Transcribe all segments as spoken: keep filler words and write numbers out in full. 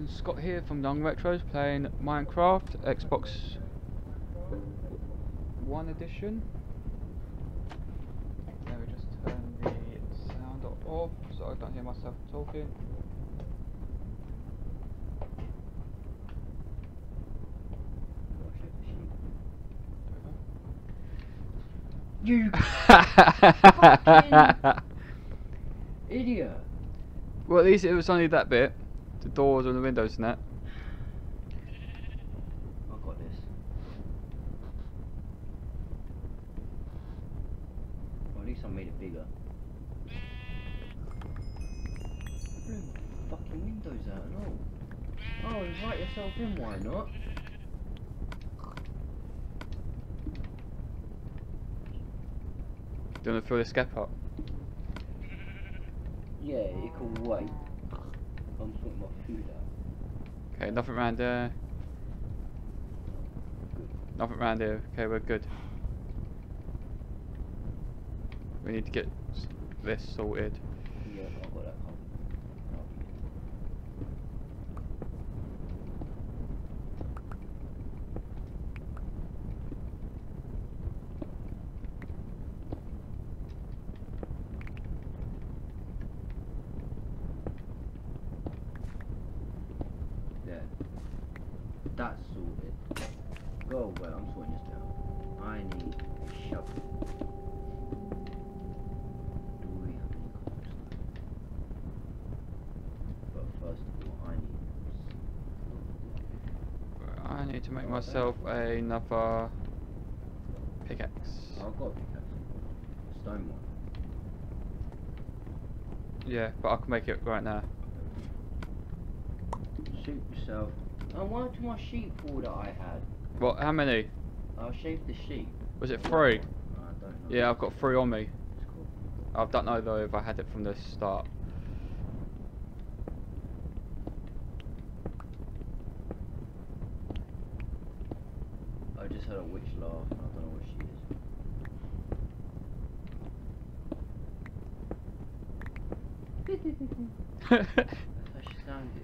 everyone, Scott here from Young Retros playing Minecraft, Xbox One Edition. Let me just turn the sound off so I don't hear myself talking. You fucking idiot. Well, at least it was only that bit. The doors and the windows and that. I got this. Well, at least I made it bigger. Blow the fucking windows out and all. Oh, invite yourself in, why not? Do you want to fill this gap up? Yeah, it can wait. I'm putting my food out. Okay, nothing around there. Good. Nothing around here. Okay, we're good. We need to get this sorted. Yeah, I've got that covered. There. That's sorted. Go away, I'm sorting this down. I need a shovel. Do we have any cobblestone? But first of all, I need... I need to make myself another pickaxe. I've got a pickaxe. A stone one. Yeah, but I can make it right now. Shoot yourself. Oh, why do my sheep fall that I had? What? How many? I'll shave the sheep. Was it three? I don't know. Yeah, I've got three on me. It's cool. I don't know though if I had it from the start. I just heard a witch laugh. I don't know what she is. That's how she sounded.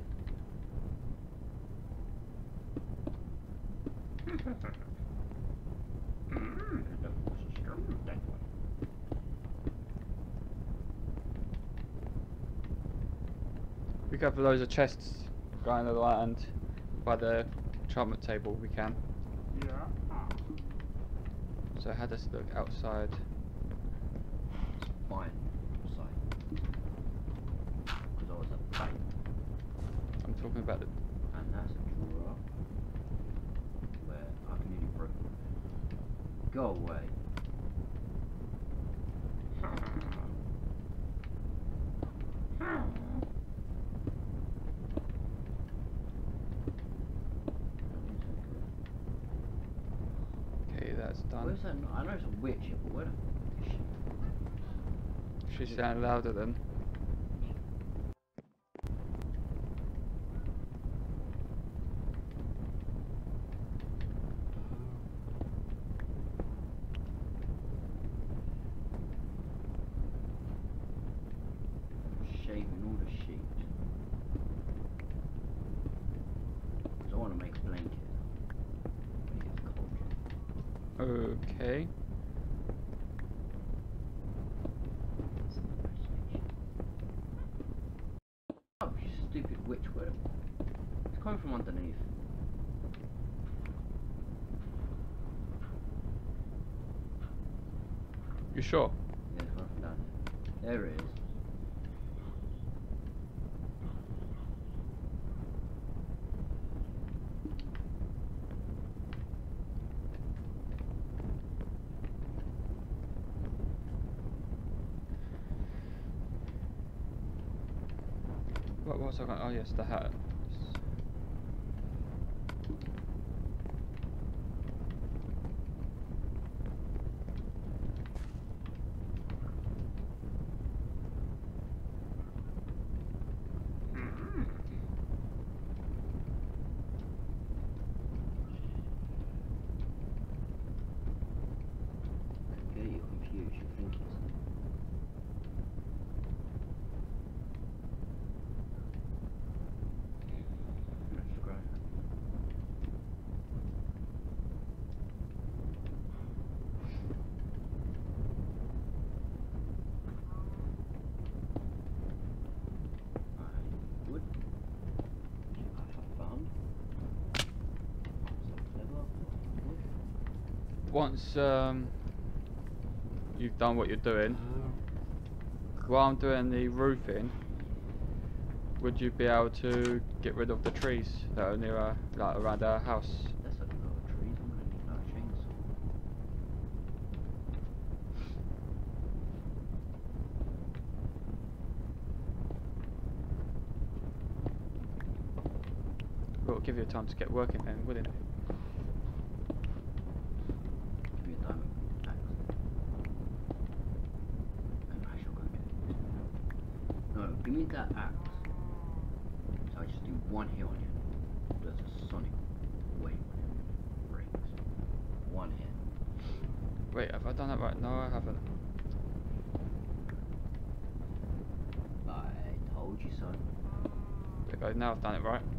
We could have loads of chests going to the land by the enchantment table. We can. Yeah. So how does it look outside? It's fine. Outside. Because I was a bank. I'm talking about the. And that's a drawer where I've nearly broken. Go away. Okay, that's done. Where's that? I know it's a witch here, but where the f is she? Should sound louder then. Shaving all the sheep. Because I want to make a blanket. When it gets cold. Okay. Oh, you stupid witch, where the... It's coming from underneath. You sure? Yeah, it's coming from down there. There it is. What was I going? Oh yes, the hat. Get you confused, you think it's... once um, you've done what you're doing, while I'm doing the roofing, would you be able to get rid of the trees that are near our, like around our house? That's a lot of trees. I'm gonna need like a chainsaw. Well, it'll give you time to get working then, wouldn't it? Give me a diamond axe. And I shall go to. No, give me that axe. So I just do one hit on him. There's a sonic wave when it breaks. One hit. Wait, have I done that right? No, I haven't. I told you so. There we go, now I've done it right.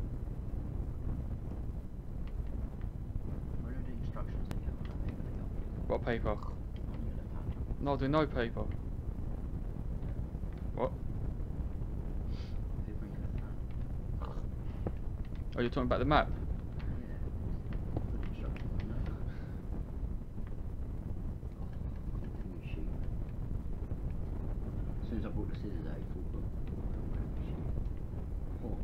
Where are the instructions that you have on that paper that you What paper? on your left hand? No, do no paper. What? Paper in your left hand. Oh, you're talking about the map? Yeah. Good instructions on that. Continue sheet. As soon as I brought the scissors out, you thought, oh, sheet. Oh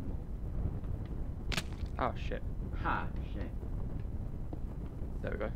no. Oh shit. Ha! Shit. There we go.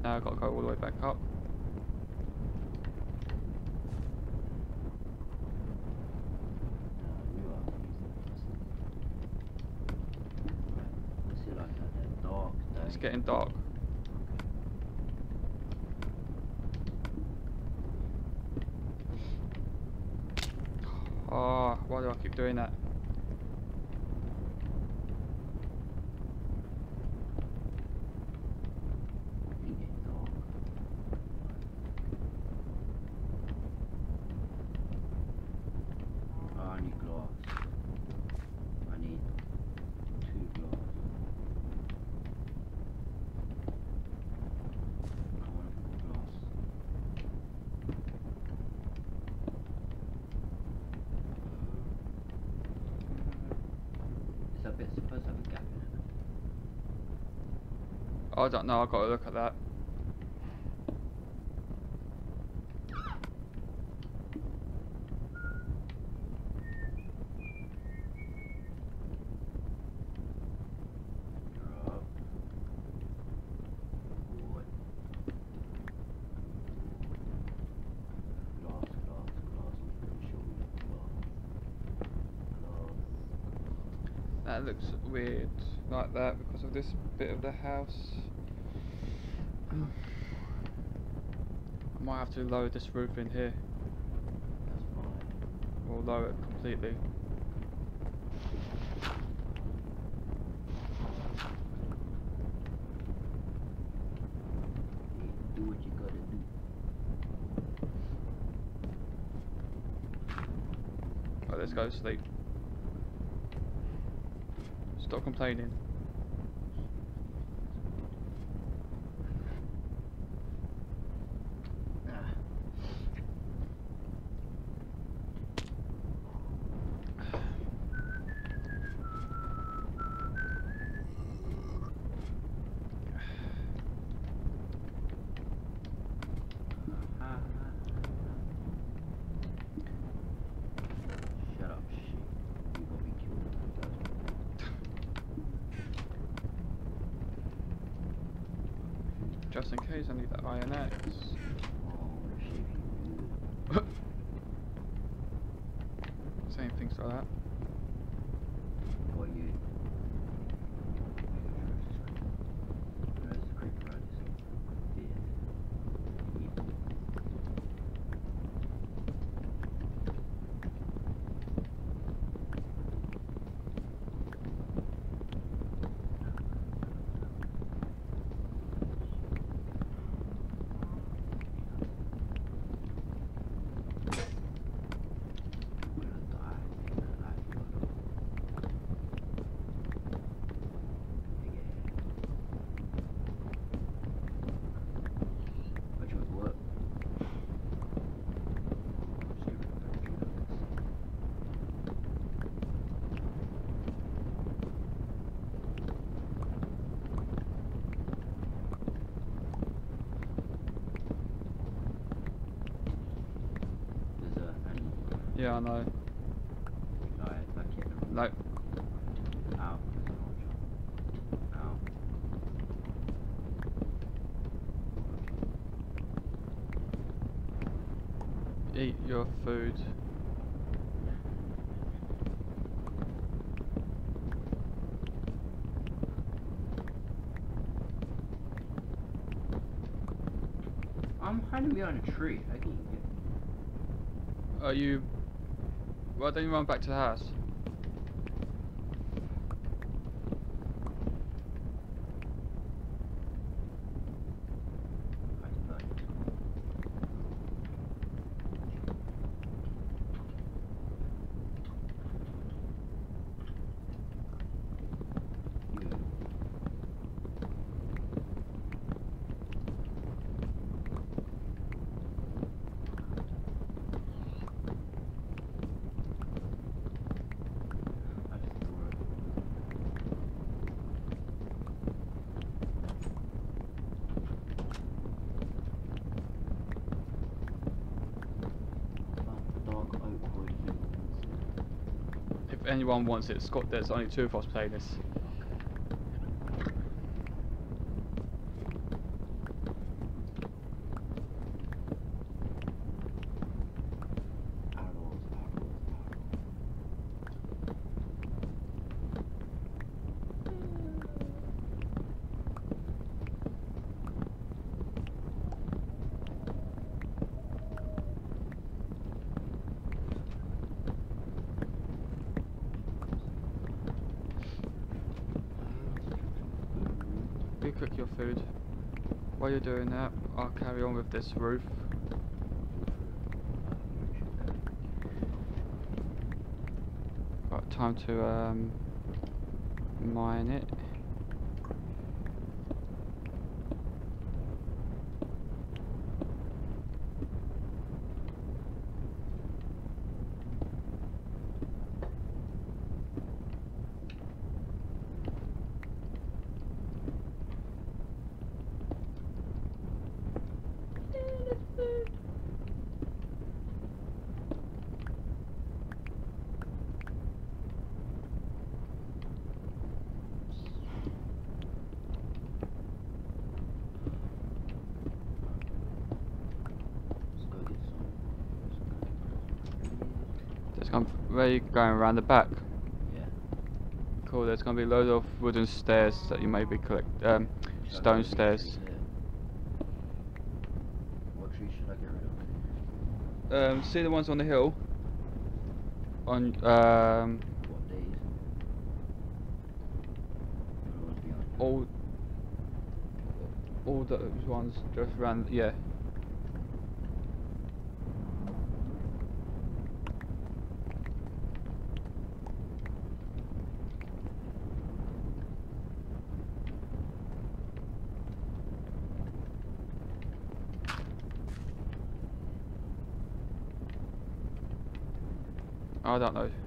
Now I've got to go all the way back up. It's getting dark. Oh, why do I keep doing that? I need glass. I need two glass. I want to put glass. Is that bit supposed to have a gap in it? I don't know, I've got to look at that. That looks weird like that because of this bit of the house. I might have to lower this roof in here. That's fine. Or lower it completely. Do what you gotta do. Right, let's go to sleep. Stop complaining. Shut up, shit. You got me killed. Just in case I need that iron axe. Oh, shit. Saying things like that. What you? Where's the creek road? Yeah. Yeah, I know. Alright, back here. No. Ow. Ow. Eat your food. I'm hiding behind a tree. I can get. Are you... Why don't you run back to the house? If anyone wants it, Scott, there's only two of us playing this. you cook your food. While you're doing that, I'll carry on with this roof. Right, time to um, mine it. There's gonna where you going around the back? Yeah. Cool. There's gonna be loads of wooden stairs that you maybe collect. Um, So stone these stairs. trees here. What trees should I get rid of? Um, see the ones on the hill? On um, What days? Or the ones beyond? all all those ones just around. Yeah. I don't know.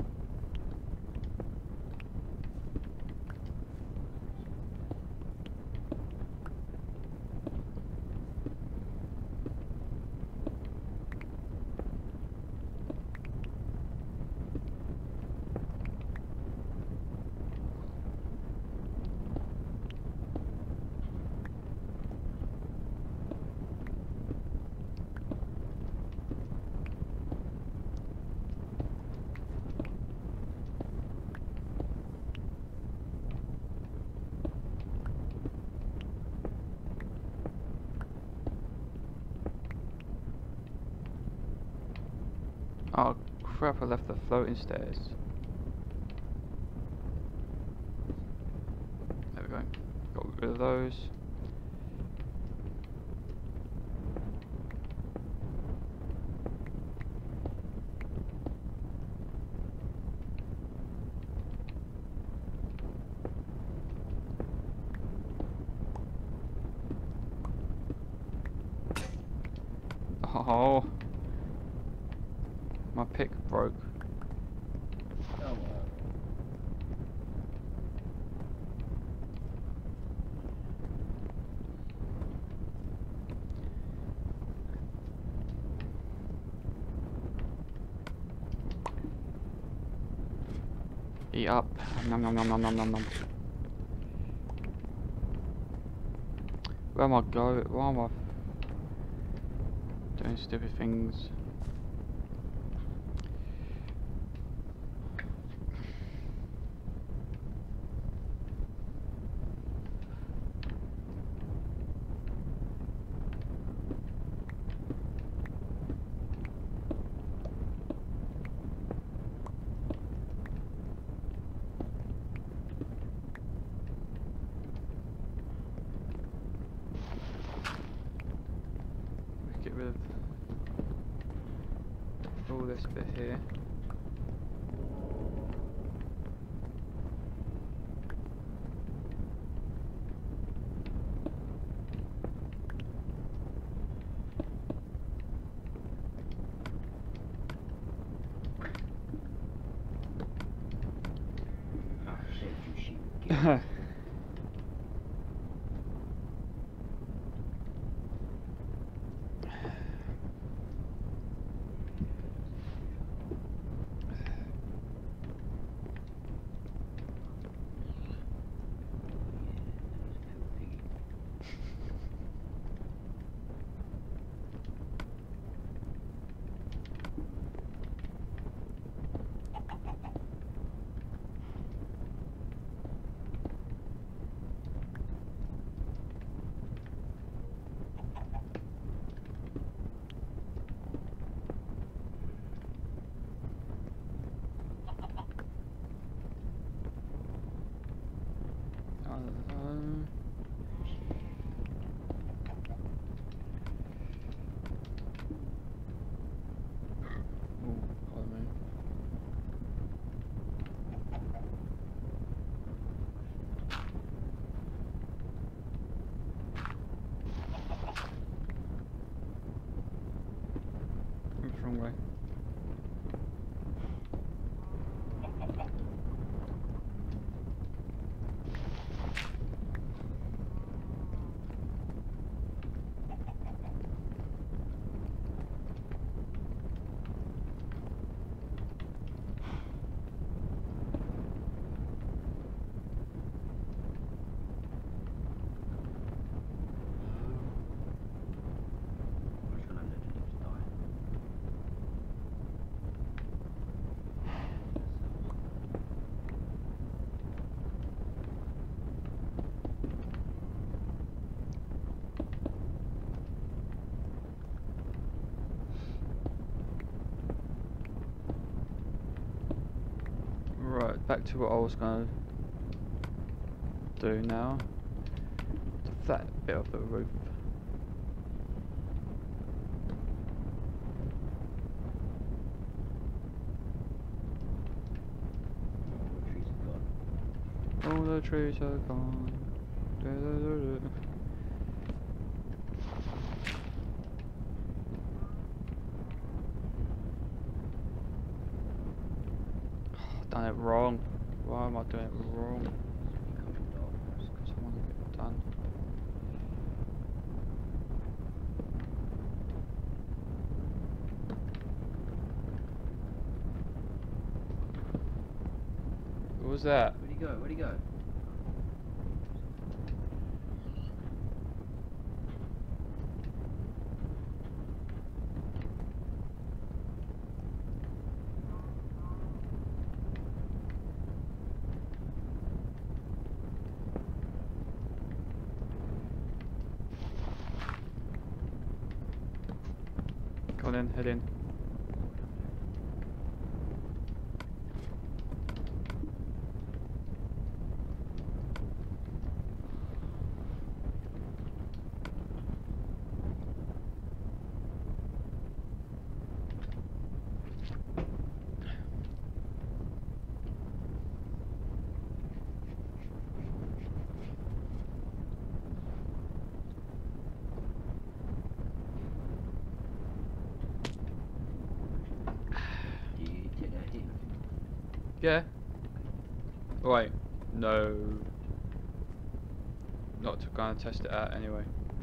Oh crap! I left the floating stairs. There we go. Got rid of those. Oh, my pick broke. Oh, uh, Eat up. Nom nom nom nom nom nom nom. Where am I going? Why am I doing stupid things? Get rid of all this bit here. ah, shit, you sheep. Get back to what I was gonna do now. The flat bit of the roof. All the trees are gone. All the trees are gone. Da, da, da, da. Done it wrong. Why am I doing it wrong? Becoming darkness. Because I want to get it done. What was that? Where'd he go? Where'd he go? Go on in, head in. Do you take that hit? Yeah. Oh, wait. No. Not to go and test it out anyway.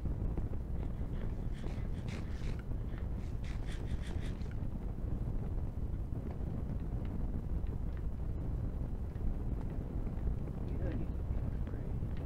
You don't need to be afraid.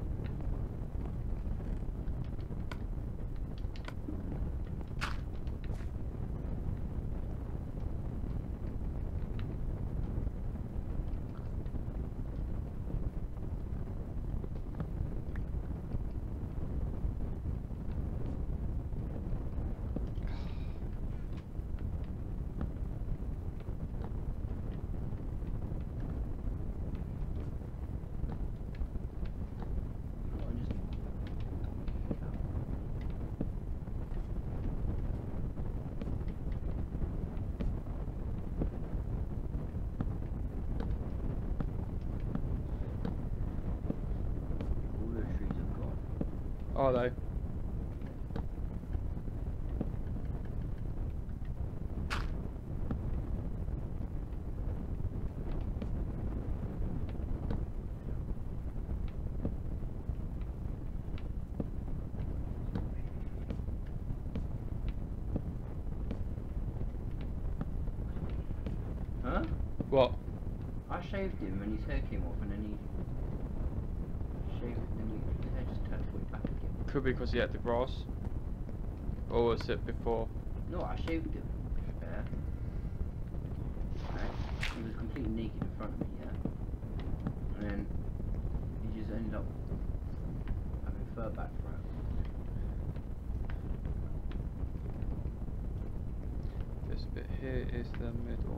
Oh, I just- All the trees are gone. Are they? Huh? What? I shaved him and his hair came off and then he shaved and then his hair just turned way back again. Could be because he had the grass. Or was it before? No, I shaved him. Yeah. Right? He was completely naked in front of me, yeah? And then he just ended up having fur back for him. This bit here is the middle.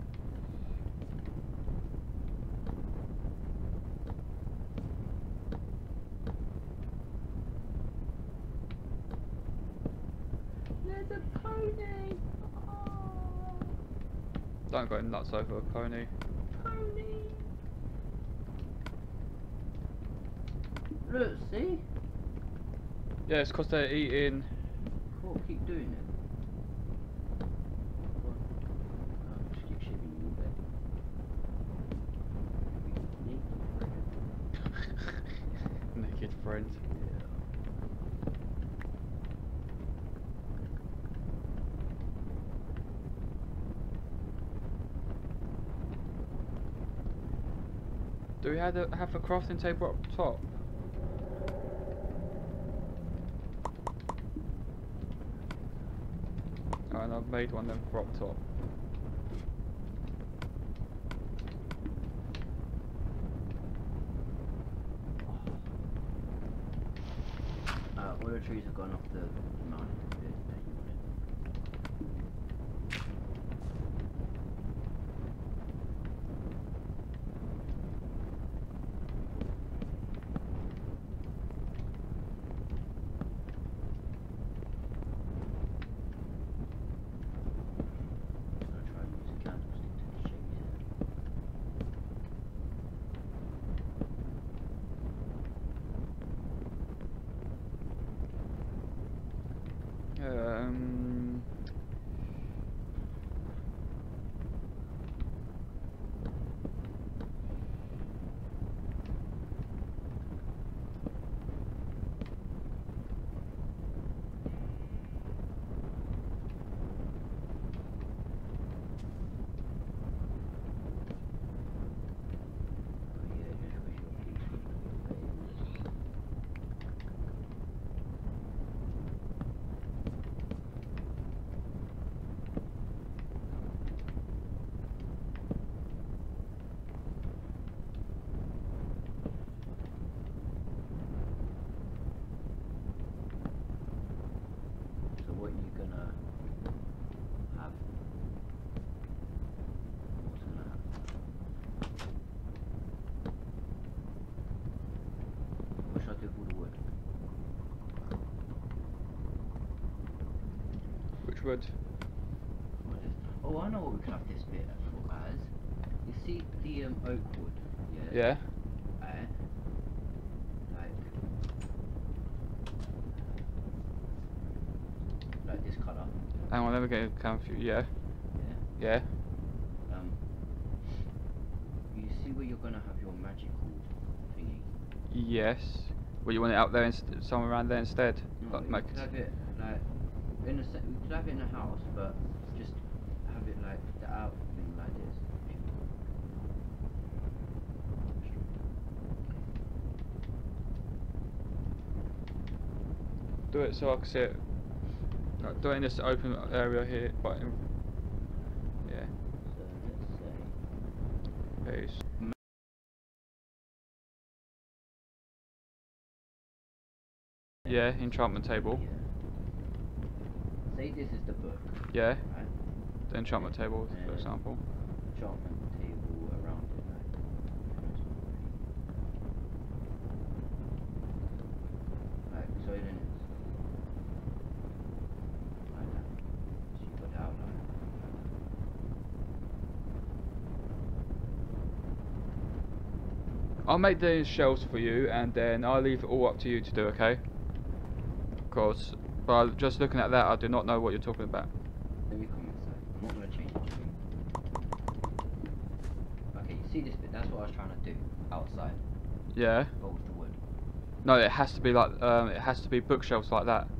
There's a pony! Oh, Don't go nuts over a pony. pony! Look, see? Yeah, it's because they're eating. Cool, keep doing it. Go on. Oh, just keep shaving you all day. Naked. Naked friend. Yeah. Do we have a, have a crafting table up top? Oh, and I've made one then for up top. Uh, all the trees have gone off the mountain. Bit that you wanted. Um. So what are you gonna have? What's gonna happen? What should I do with all the wood? Which wood? What is? Oh, I know what we can have this bit for as. You see the um, oak wood? Yeah. Yeah. Uh, like, like this colour. Hang on, let me get confused. Yeah. Yeah. Yeah. Um. You see where you're gonna have your magical thingy? Yes. Well, you want it out there, inst somewhere around there instead. No, Like, you make could have it like in a se- we could have it in a house, but just have it like the out thing like this. do it so I can see it. Like, do it in this open area here, but in, yeah. So let's say. Peace. Yeah, enchantment table. Yeah. Say this is the book. Yeah. Right. The enchantment table, for And example. enchantment table around it, like. Like so then it's like that. So you got the outline. I'll make the shelves for you, and then I'll leave it all up to you to do, okay? Of course. But just looking at that, I do not know what you're talking about. Let me come inside. I'm not gonna change it. Okay, you see this bit? That's what I was trying to do outside. Yeah. But with the wood. No, it has to be like, um, it has to be bookshelves like that.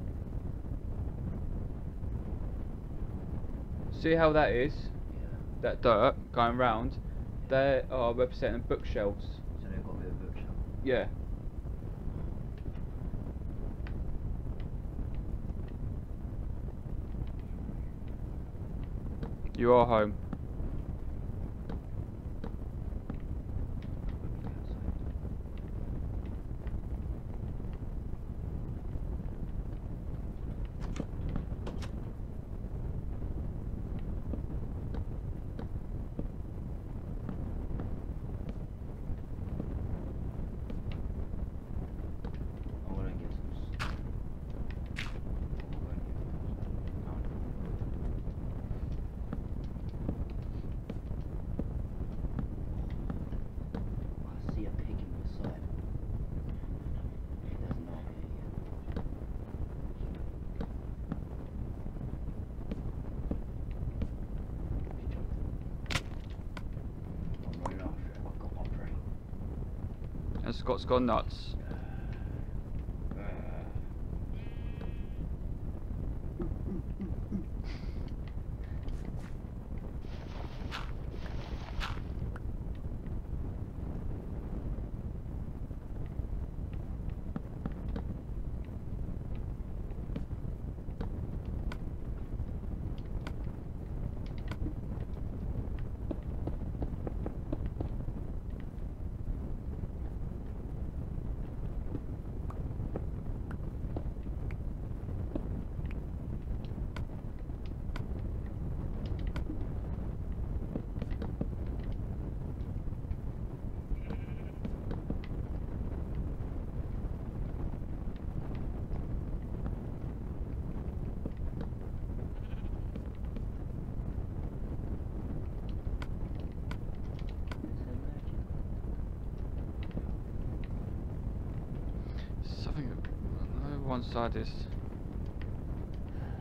See how that is? Yeah. That dirt going round? They are representing bookshelves. So they've got a bit of bookshelf. Yeah. You are home. I'm gonna get some. s- I'm gonna get some. Found it. I see a pig in the side. There's no here yet. I'm running after it. I've got my prey. And Scott's gone nuts. Something. No, one side is.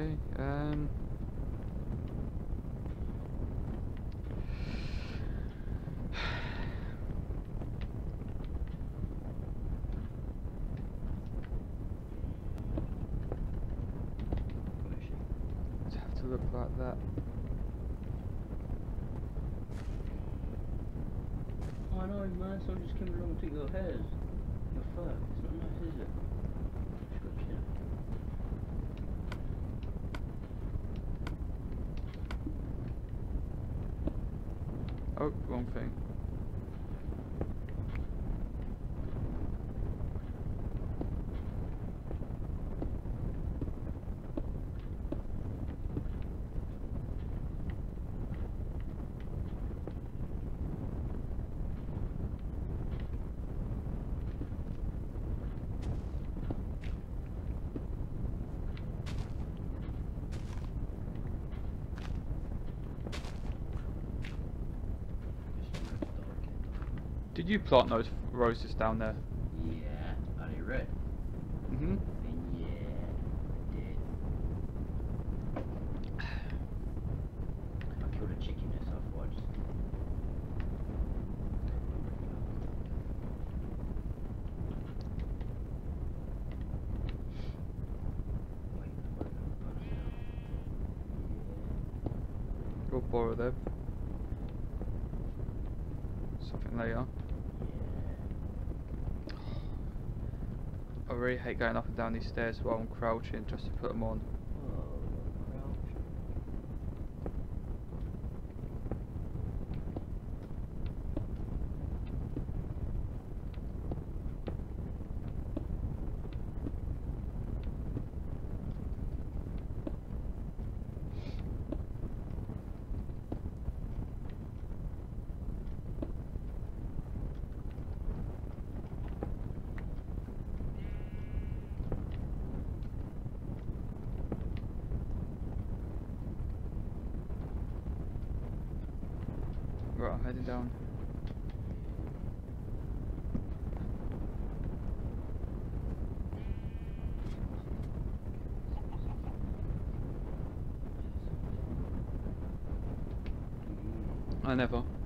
Okay. Um. Where is she? It'd have to look like that. Oh, I know, man. Someone just came along and took your hairs. Your fur. It's not nice, is it? She's got chin. Oh, wrong thing. Did you plant those roses down there? Yeah. Are they red? Mm-hmm. Yeah, I did. I killed a chicken myself, watch. Wait, what are the bugs now? We'll borrow them. Something later. I really hate going up and down these stairs while I'm crouching just to put them on. Oh, crouch. Right, I'm heading down. I never.